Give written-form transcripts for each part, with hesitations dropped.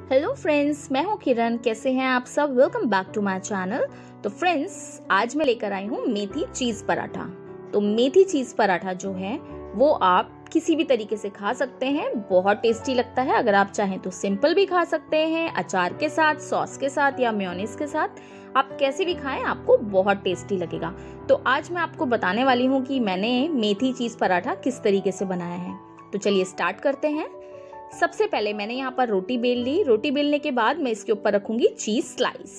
Hello friends, मैं हूँ किरण। कैसे हैं आप सब? Welcome back to my channel. तो फ्रेंड्स, आज मैं लेकर आई हूँ मेथी चीज पराठा। तो मेथी चीज पराठा जो है वो आप किसी भी तरीके से खा सकते हैं, बहुत टेस्टी लगता है। अगर आप चाहें तो सिंपल भी खा सकते हैं, अचार के साथ, सॉस के साथ या मेयोनीज के साथ। आप कैसे भी खाएं, आपको बहुत टेस्टी लगेगा। तो आज मैं आपको बताने वाली हूँ कि मैंने मेथी चीज पराठा किस तरीके से बनाया है। तो चलिए स्टार्ट करते हैं। सबसे पहले मैंने यहाँ पर रोटी बेल ली। रोटी बेलने के बाद मैं इसके ऊपर रखूंगी चीज स्लाइस,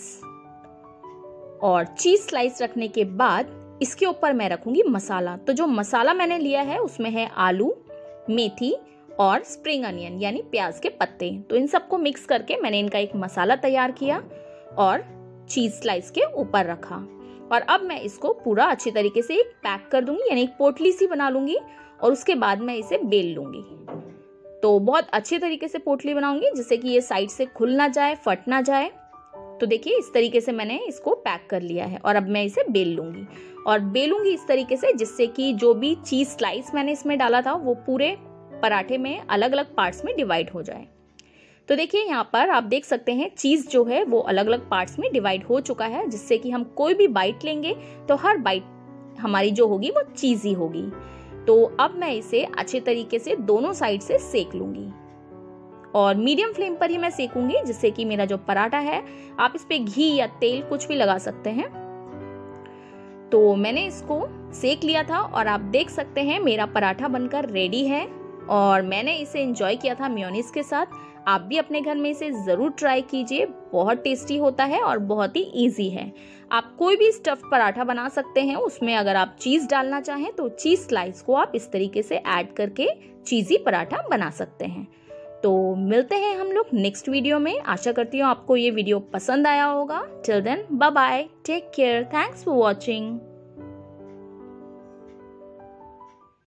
और चीज स्लाइस रखने के बाद इसके ऊपर मैं रखूंगी मसाला। तो जो मसाला मैंने लिया है उसमें है आलू, मेथी और स्प्रिंग अनियन यानी प्याज के पत्ते। तो इन सबको मिक्स करके मैंने इनका एक मसाला तैयार किया और चीज स्लाइस के ऊपर रखा। और अब मैं इसको पूरा अच्छी तरीके से एक पैक कर दूंगी, यानी एक पोटली सी बना लूंगी, और उसके बाद मैं इसे बेल लूंगी। तो बहुत अच्छे तरीके से पोटली बनाऊंगी जिससे कि ये साइड से खुल ना जाए, फट ना जाए। तो देखिए इस तरीके से मैंने इसको पैक कर लिया है और अब मैं इसे बेल लूंगी। और बेलूंगी इस तरीके से जिससे कि जो भी चीज स्लाइस मैंने इसमें डाला था वो पूरे पराठे में अलग अलग पार्ट्स में डिवाइड हो जाए। तो देखिए यहाँ पर आप देख सकते हैं चीज जो है वो अलग अलग पार्ट्स में डिवाइड हो चुका है, जिससे कि हम कोई भी बाइट लेंगे तो हर बाइट हमारी जो होगी वो चीजी होगी। तो अब मैं इसे अच्छे तरीके से दोनों साइड से सेक लूंगी, और मीडियम फ्लेम पर ही मैं सेकूंगी जिससे कि मेरा जो पराठा है, आप इस पे घी या तेल कुछ भी लगा सकते हैं। तो मैंने इसको सेक लिया था और आप देख सकते हैं मेरा पराठा बनकर रेडी है, और मैंने इसे एंजॉय किया था मेयोनीज के साथ। आप भी अपने घर में इसे जरूर ट्राई कीजिए, बहुत टेस्टी होता है और बहुत ही इजी है। आप कोई भी स्टफ्ड पराठा बना सकते हैं, उसमें अगर आप चीज डालना चाहें तो चीज स्लाइस को आप इस तरीके से ऐड करके चीजी पराठा बना सकते हैं। तो मिलते हैं हम लोग नेक्स्ट वीडियो में। आशा करती हूँ आपको ये वीडियो पसंद आया होगा। Till then bye bye, take care, thanks for watching.